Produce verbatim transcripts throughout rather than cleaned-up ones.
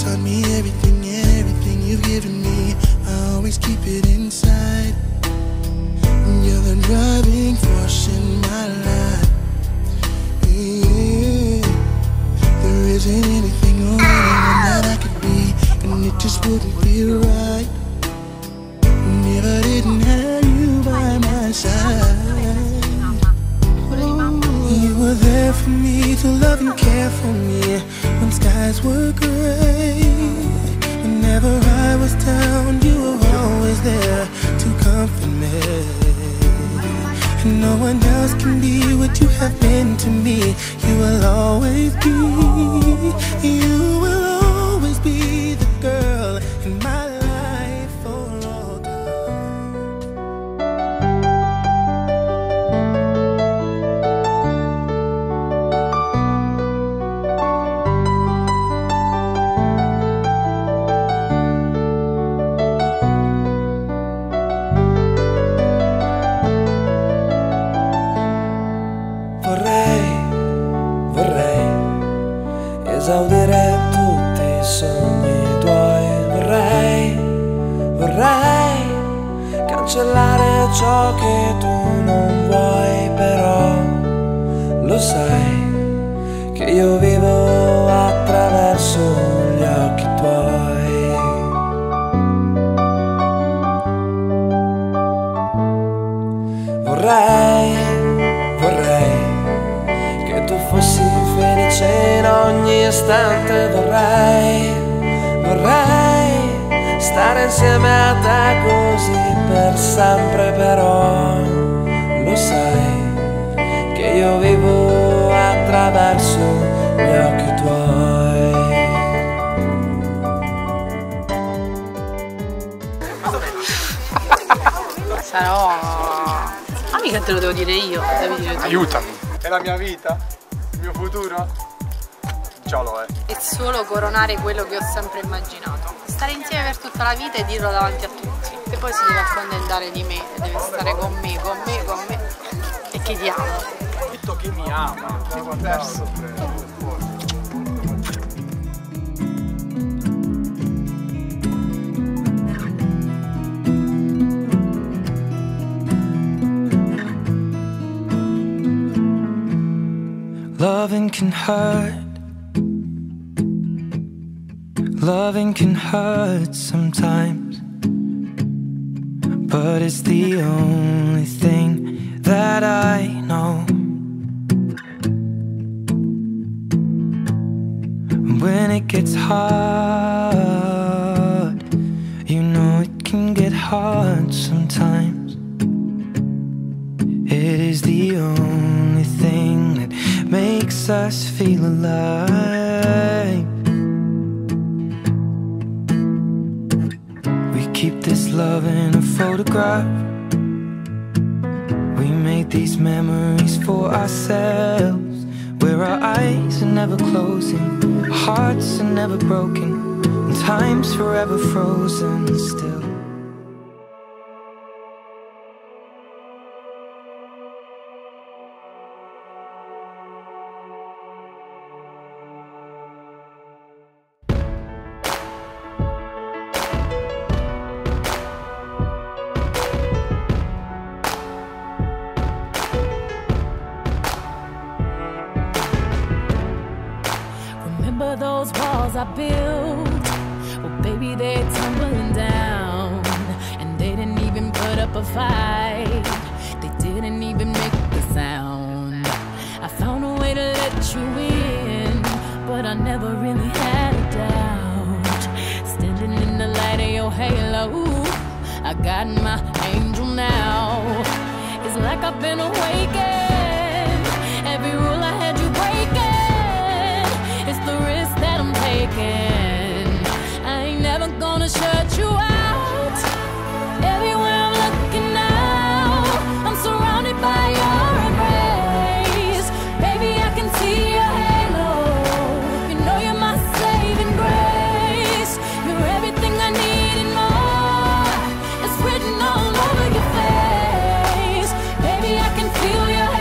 taught me everything, everything you've given me. I always keep it inside. You're the driving force in my life. Yeah. There isn't anything or anyone that I could be, and it just wouldn't feel right if I didn't have you by my side. You were there for me to love and care for me when skies were gray. Whenever I was down, you were always there to comfort me. And no one else can be what you have been to me. You will always be, you will always be the girl in my life for all esaudire tutti i sogni tuoi. Vorrei, vorrei cancellare ciò che tu non vuoi, però lo sai che io vivo attraverso gli occhi tuoi. Vorrei, vorrei che tu fossi felice in ogni istante. Vorrei, vorrei stare insieme a te così per sempre, però lo sai che io vivo attraverso gli occhi tuoi. Sarò... Ah, mica te lo devo dire io, devi dire tu. Aiutami. È la mia vita? Il mio futuro? Già lo è. È solo coronare quello che ho sempre immaginato. Stare insieme per tutta la vita e dirlo davanti a tutti. E poi si deve accontentare di me, deve stare con me, con me, con me. E che ti amo. Ha detto che mi ama. Ti ho perso. Loving can hurt. Loving can hurt sometimes, but it's the only thing that I know. When it gets hard, you know it can get hard sometimes. It is the only thing that makes us feel alive. We keep this love in a photograph. We made these memories for ourselves, where our eyes are never closing, our hearts are never broken, and time's forever frozen still. Remember those walls I built? Well, baby, they're tumbling down, and they didn't even put up a fight. They didn't even make the sound. I found a way to let you in, but I never really had a doubt. Standing in the light of your halo, I got my angel now. It's like I've been awakened. Every rule I had you breaking, it's the risk that I'm taking. I ain't never gonna shut you out. Everywhere I'm looking now, I'm surrounded by your embrace. Baby, I can see your halo. You know you're my saving grace. You're everything I need and more. It's written all over your face. Baby, I can feel your halo.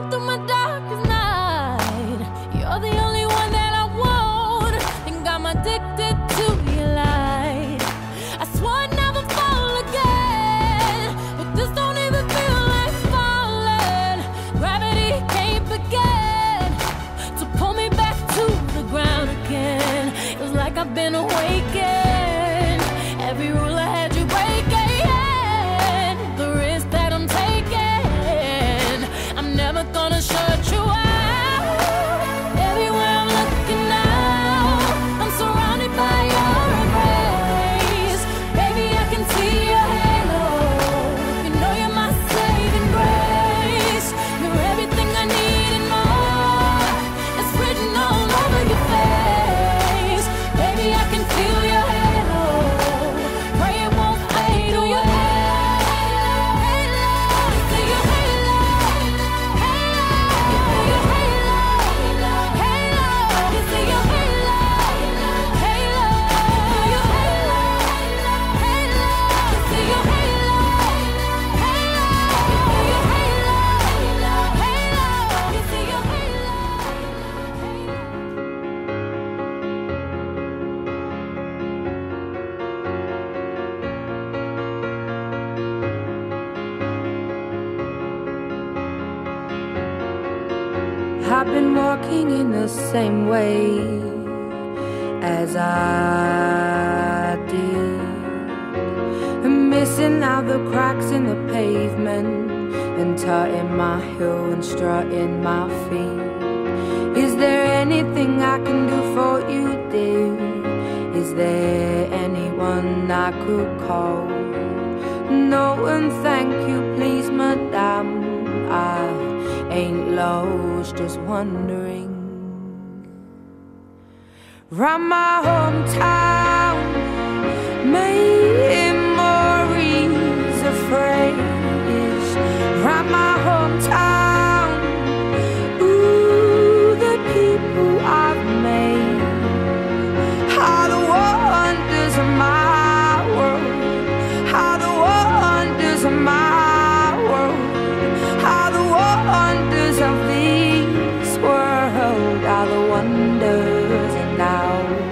through my darkest night. You're the only one that I want. Think I'm addicted to your light. I swore I'd never fall again, but this don't even feel like falling. Gravity can't begin to pull me back to the ground again. It was like I've been awakened. Every rule I had you breaking. The risk that I'm taking, I'm never gonna shut you out. Everywhere I'm looking now, I'm surrounded by your embrace. Baby, I can see your halo. You know you're my saving grace. You're everything I need and more. It's written all over your face. Baby, I can feel your halo. Pray it won't fade away. See your halo, halo, halo. You see your halo, halo, your halo, halo. You see your halo, halo, your halo, halo. You see your halo. I've been walking in the same way as I did, and missing out the cracks in the pavement, and tutting my heel and strutting my feet. Is there anything I can do for you, dear? Is there anyone I could call? No, and thank you, please, madame. I ain't lost, just wondering. Round my hometown, memories of phrase. Round my hometown, ooh, the people I've made are the wonders of my world. Are the wonders of my world. Are the wonders of this world. Are the wonders and now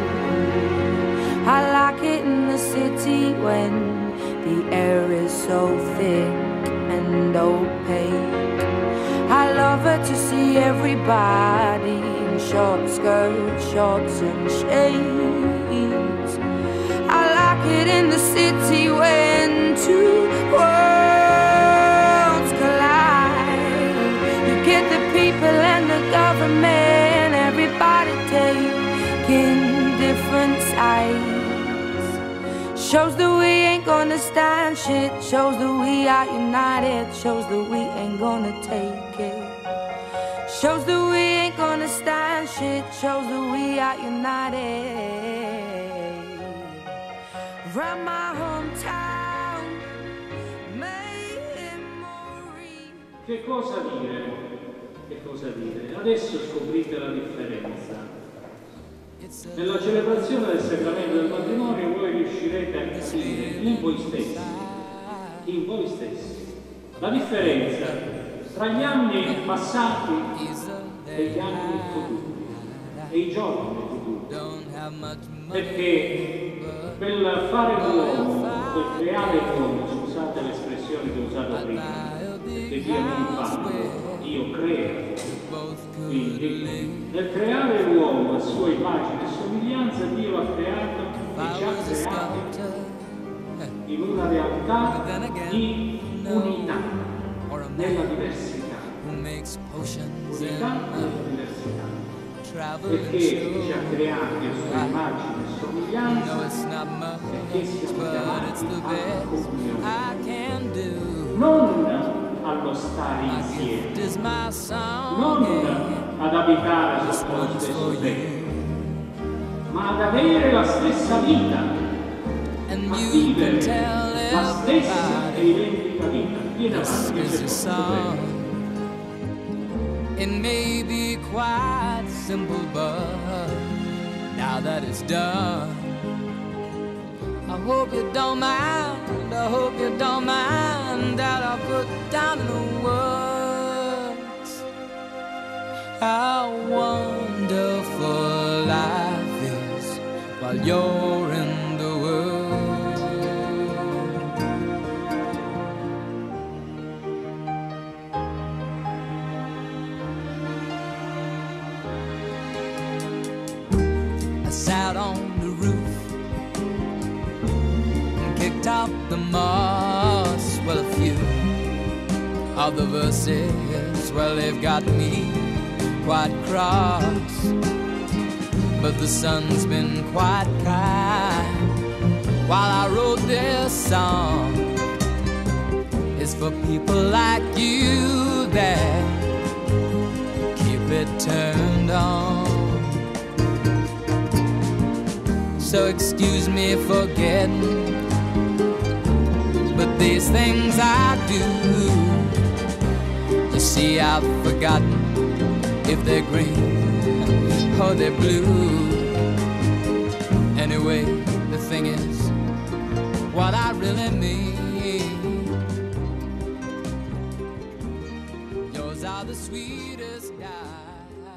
I like it in the city when the air is so thick and opaque. I love it to see everybody in short skirts, shorts and shades. I like it in the city when two worlds collide. You get the people and the government, everybody taking different sides. Shows that we ain't gonna stand shit. Shows that we are united. Shows that we ain't gonna take it. Shows that we ain't gonna stand shit. Shows that we are united. Round my hometown, memory. Che cosa dire? Che cosa dire? Adesso scoprite la differenza. Nella celebrazione del sacramento del matrimonio voi riuscirete a capire in voi stessi, in voi stessi, la differenza tra gli anni passati e gli anni futuri, e i giorni futuri. Perché quel fare l'uomo, quel creare l'uomo, scusate l'espressione che ho usato prima, perché Dio non fa, Dio crea. Quindi nel creare l'uomo a sua immagine e somiglianza, Dio l'ha creato e ci ha creato in una realtà di unità nella diversità. Unità nella diversità. Perché ci ha creati a sua immagine e somiglianza, perché siamo chiamati alla comunione. Non allo stare insieme, non ad abitare sotto lo stesso tetto, ma ad avere la stessa vita, a vivere la stessa e identica vita. Viene avanti che c'è tutto. It may be quite simple, but now that it's done, I hope you don't mind, I hope you don't mind that I put down in the words how wonderful life is while you're in the world. I sat on the roof and kicked out the moss. Well, a few of the verses, well, they've got me quite cross, but the sun's been quite kind while I wrote this song. It's for people like you that keep it turned on. So excuse me for getting, but these things I do, you see, I've forgotten if they're green or they're blue. Anyway, the thing is, what I really mean, yours are the sweetest